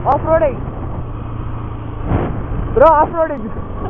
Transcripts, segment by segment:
Off-roading. Bro, off-roading.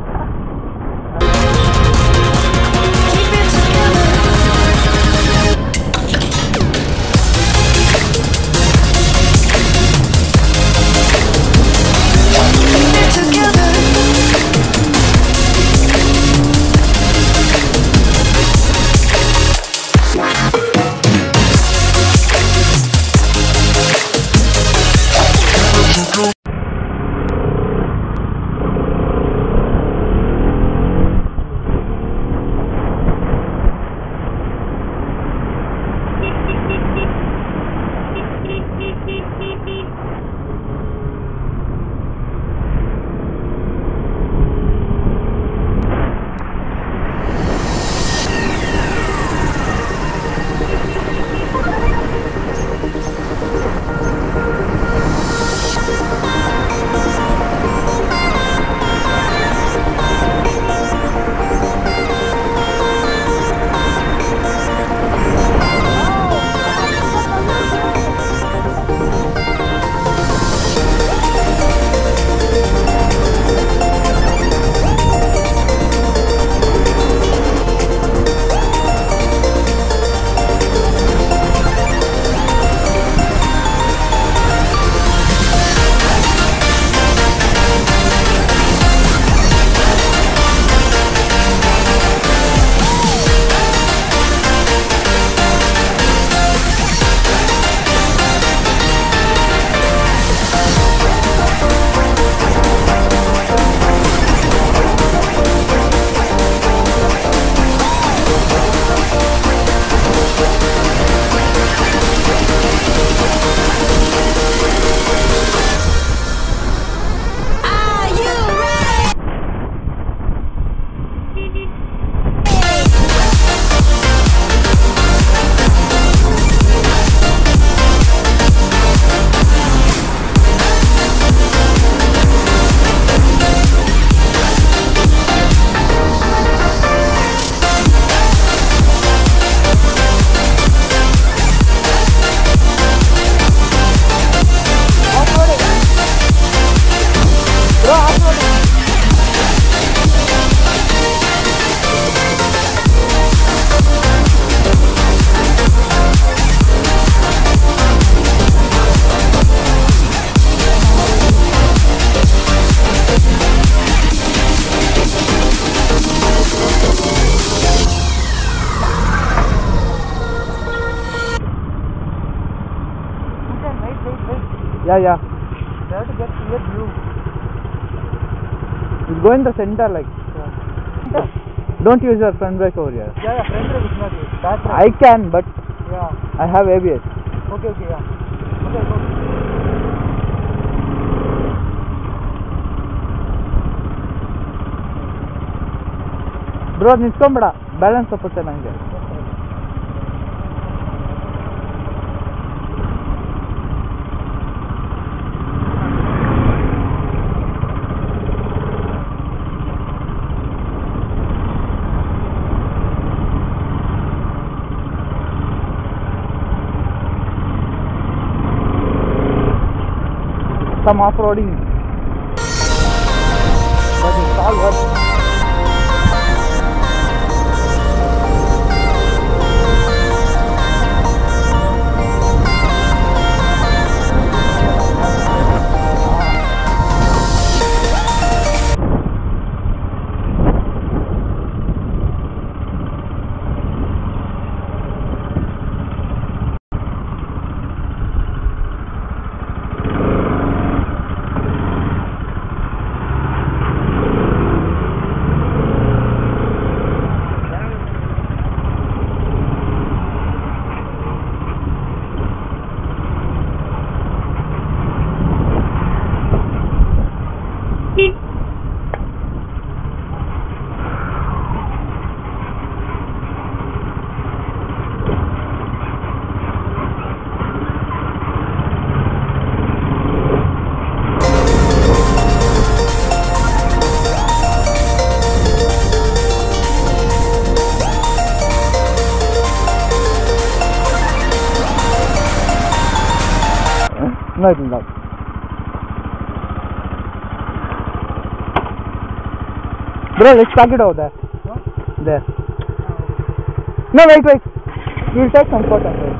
Yeah. You have to get clear view. It's going the center like. Yeah. Don't use your front brake over here. Yeah, front brake is not used. Back brake. I can, but yeah. I have ABS. Okay, yeah. Okay, go. Bro, ನಿಂತ್ಕೊಂಬೇಡ balance ತಪ್ಪುತ್ತೆ ನನಗೆ. Some off-roading, but it's all worth. No, it will not. Bro, let's pack it over there. Huh? There. No, wait. We'll take some photos. Wait.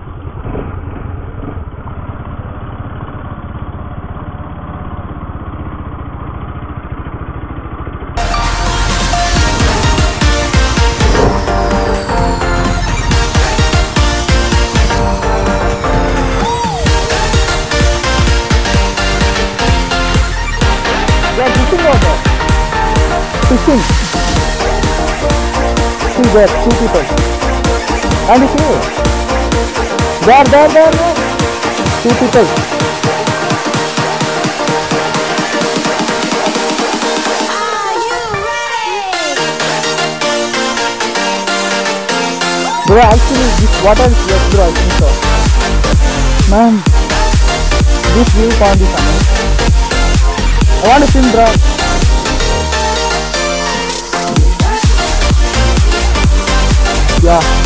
Fishing. See there, 2 people. And it's here. There. 2 people. Bro, actually this water is wet, bro, I think so. Man, this view point is amazing. I want to swim, bro. Yeah.